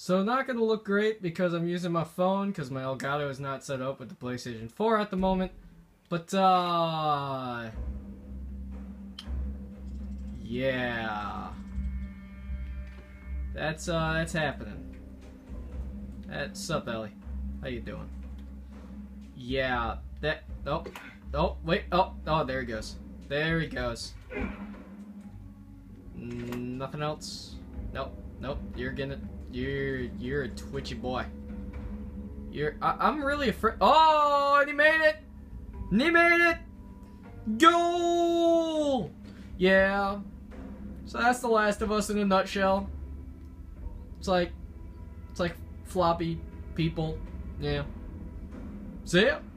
So not gonna look great because I'm using my phone because my Elgato is not set up with the PlayStation 4 at the moment. But yeah, that's happening. What's up, Ellie? How you doing? Yeah, wait, there he goes. There he goes. Nothing else? Nope, you're a twitchy boy. I'm really afraid. Oh, and he made it! And he made it! Goal! Yeah. So that's The Last of Us in a nutshell. It's like floppy people. Yeah. See ya.